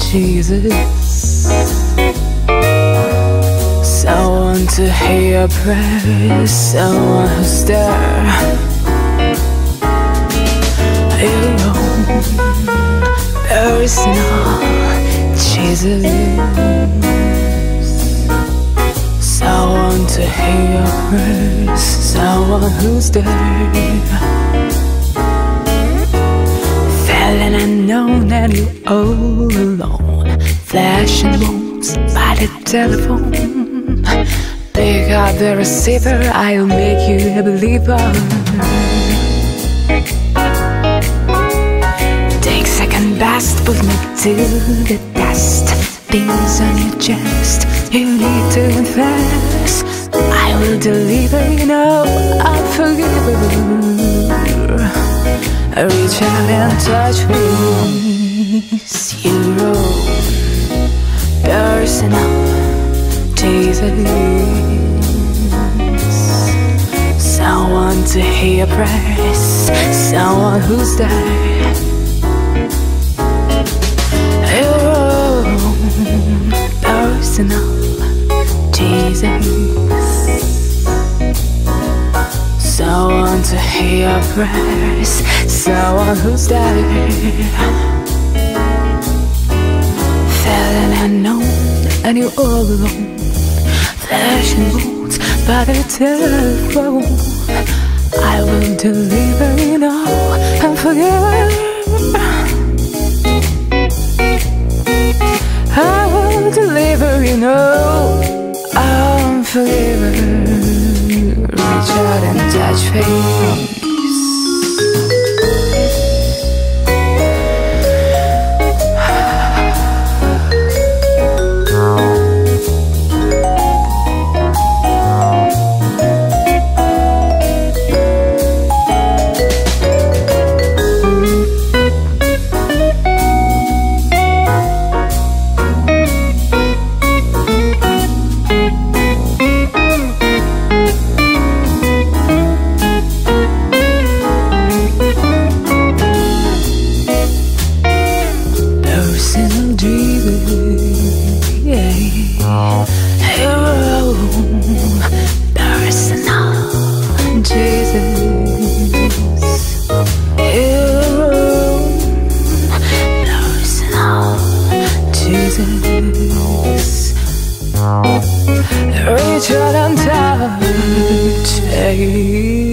Jesus, someone to hear your prayers, someone who's there. Your own personal Jesus, someone to hear your prayers, someone who's there. Feeling unknown and you all alone, flashing wounds by the telephone. Pick up the receiver, I'll make you a believer. Take second best, put me to the test. Things on your chest, you need to confess. I will deliver, you know, I'll forgive you. Reach out and touch me. Your own personal Jesus, someone to hear your prayers, someone who's there. Your own personal Jesus, someone to hear your prayers, someone who's there. Feeling unknown and you're all alone, flashing wounds by the telephone. I will deliver, you know, and forgive. I will deliver, you know, I'm forgiven. Reach out and touch faith. Personal Jesus, yeah. Your own personal Jesus, your own personal Jesus. Reach out and touch.